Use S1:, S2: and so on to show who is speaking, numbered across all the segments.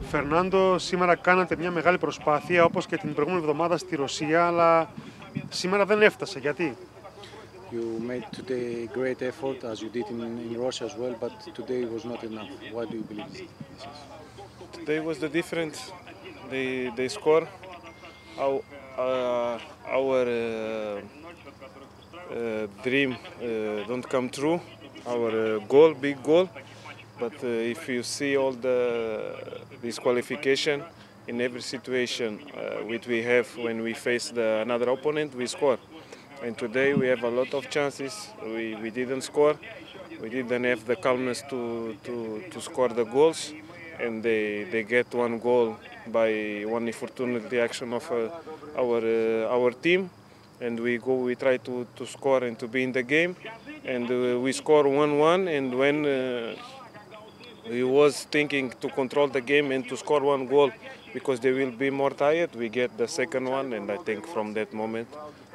S1: Φερνάντο, σήμερα κάνατε μια μεγάλη προσπάθεια, όπως και την προηγούμενη εβδομάδα στη Ρωσία, αλλά σήμερα δεν έφτασε. Γιατί?
S2: You made today great effort as you did in Russia as well, but today was not enough. Why do you believe this is?
S3: Today was the difference. They score. Our dream don't come true. Our goal, big goal. But if you see all this qualification in every situation which we have when we face another opponent, we score. And today we have a lot of chances. We didn't score. We didn't have the calmness to score the goals. And they get one goal by one unfortunate action of our team. And we try to score and to be in the game. And we score 1-1. And when we was thinking to control the game and to score one goal because they will be more tired, we get the second one. And I think from that moment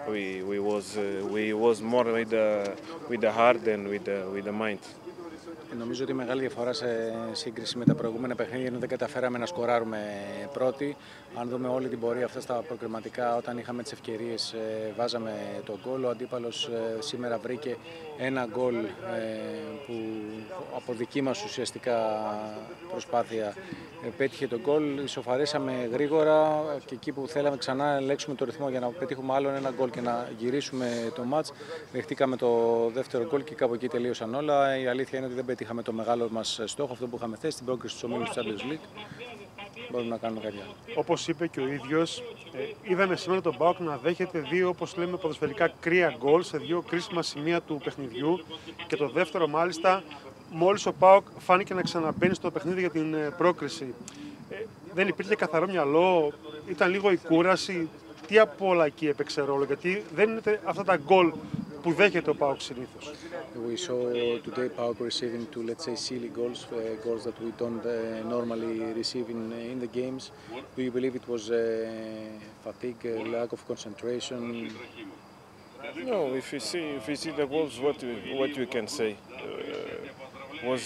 S3: we was more with the heart than with the mind.
S2: Νομίζω ότι η μεγάλη διαφορά σε σύγκριση με τα προηγούμενα παιχνίδια είναι ότι δεν καταφέραμε να σκοράρουμε πρώτοι. Αν δούμε όλη την πορεία αυτά στα προκριματικά, όταν είχαμε τις ευκαιρίες βάζαμε τον γκολ. Ο αντίπαλος σήμερα βρήκε ένα γκολ που από δική μας ουσιαστικά προσπάθεια πέτυχε τον γκολ. Ισοφαρίσαμε γρήγορα και εκεί που θέλαμε ξανά να ελέγξουμε το ρυθμό για να πετύχουμε άλλον ένα γκολ και να γυρίσουμε το μάτς, δεχτήκαμε το δεύτερο γκολ και κάπου εκεί τελείωσαν όλα. Η αλήθεια είναι ότι δεν πετύχαμε το μεγάλο μας στόχο, αυτό που είχαμε θέσει, την πρόκριση στους ομίλους του Champions League. Μπορούμε να κάνουμε κάτι άλλο.
S1: Όπως είπε και ο ίδιος, είδαμε σήμερα τον ΠΑΟΚ να δέχεται δύο, όπως λέμε, ποδοσφαιρικά κρύα γκολ σε δύο κρίσιμα σημεία του παιχνιδιού. Και το δεύτερο, μάλιστα, μόλις ο ΠΑΟΚ φάνηκε να ξαναμπαίνει στο παιχνίδι για την πρόκριση. Δεν υπήρχε καθαρό μυαλό, ήταν λίγο η κούραση. Τι από όλα εκεί έπαιξε ρόλο, γιατί δεν είναι αυτά τα γκολ που δέχεται ο ΠΑΟΚ συνήθως.
S2: We saw today PAOK receiving two, let's say, silly goals, goals that we don't normally receive in the games. Do you believe it was fatigue, lack of concentration?
S3: No, if you see the goals, what you can say was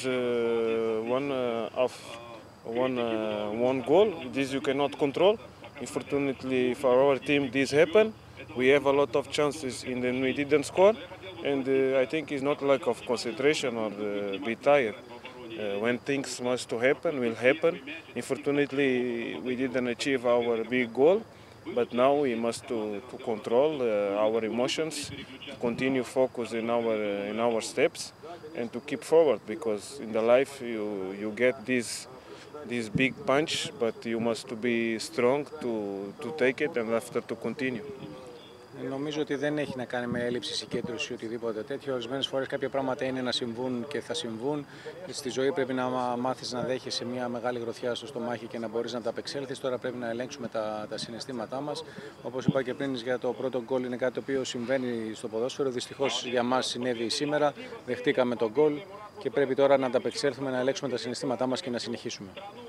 S3: one goal. This you cannot control. Unfortunately for our team, this happened. We have a lot of chances and then we didn't score. And I think it's not lack of concentration or be tired. When things must to happen, will happen. Unfortunately, we didn't achieve our big goal. But now we must to control our emotions, to continue focus in our steps, and to keep forward. Because in the life you get this big punch, but you must to be strong to take it and after to continue.
S2: Νομίζω ότι δεν έχει να κάνει με έλλειψη συγκέντρωση ή οτιδήποτε τέτοιο. Ορισμένες φορές κάποια πράγματα είναι να συμβούν και θα συμβούν. Στη ζωή πρέπει να μάθεις να δέχεσαι μια μεγάλη γροθιά στο στομάχι και να μπορείς να τα απεξέλθεις. Τώρα πρέπει να ελέγξουμε τα συναισθήματά μας. Όπως είπα και πριν, για το πρώτο γκολ είναι κάτι το οποίο συμβαίνει στο ποδόσφαιρο. Δυστυχώς για μας συνέβη σήμερα. Δεχτήκαμε τον γκολ και πρέπει τώρα να τα απεξέλθουμε, να ελέγξουμε τα συναισθήματά μας και να συνεχίσουμε.